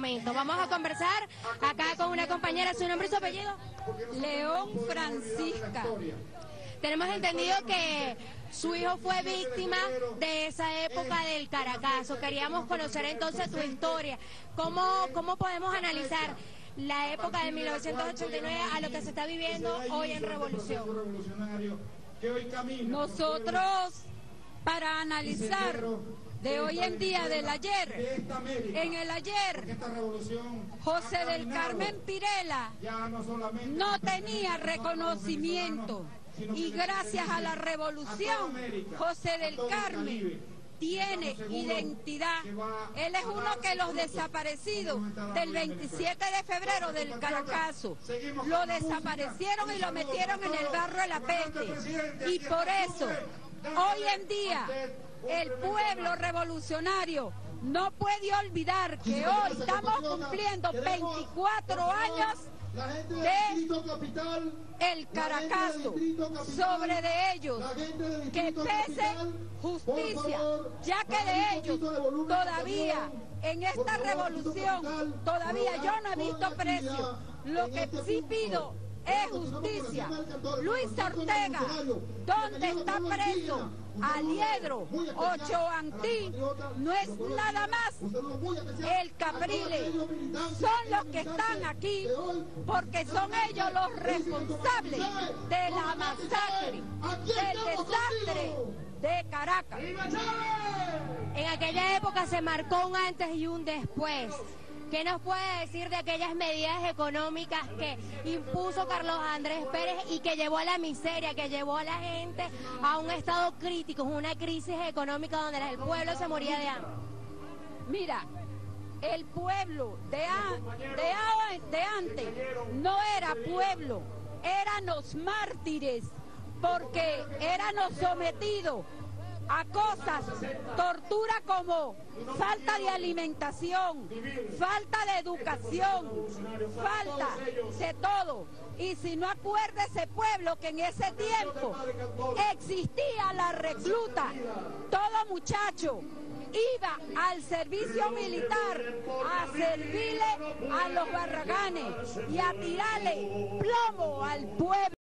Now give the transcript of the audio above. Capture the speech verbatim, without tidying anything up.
Vamos a conversar acá con una compañera. ¿Su nombre y su apellido? León Francisca. Tenemos entendido que su hijo fue víctima de esa época del Caracazo. Queríamos conocer entonces tu historia. ¿Cómo, cómo podemos analizar la época de mil novecientos ochenta y nueve a lo que se está viviendo hoy en Revolución? Nosotros, para analizar de hoy en día, del ayer, en el ayer, José del Carmen Pirela no tenía reconocimiento, y gracias a la revolución, José del Carmen tiene identidad. Él es uno que los desaparecidos del veintisiete de febrero del Caracazo lo desaparecieron y lo metieron en el barro de la peste, y por eso hoy en día el pueblo revolucionario no puede olvidar que hoy estamos cumpliendo veinticuatro años de el Caracazo. Sobre de ellos que pese justicia, ya que de ellos todavía en esta revolución todavía yo no he visto precio. Lo que sí pido es justicia. Luis Ortega, ¿dónde está preso? Aliedro, Ocho Antí, no es nada más el Caprile, son los que están aquí porque son ellos los responsables de la masacre, del desastre de Caracas. En aquella época se marcó un antes y un después. ¿Qué nos puede decir de aquellas medidas económicas que impuso Carlos Andrés Pérez y que llevó a la miseria, que llevó a la gente a un estado crítico, una crisis económica donde el pueblo se moría de hambre? Mira, el pueblo de, a, de, a, de antes no era pueblo, eran los mártires, porque eran los sometidos a cosas, tortura como falta de alimentación, falta de educación, falta de todo. Y si no acuerda ese pueblo que en ese tiempo existía la recluta, todo muchacho iba al servicio militar a servirle a los barraganes y a tirarle plomo al pueblo.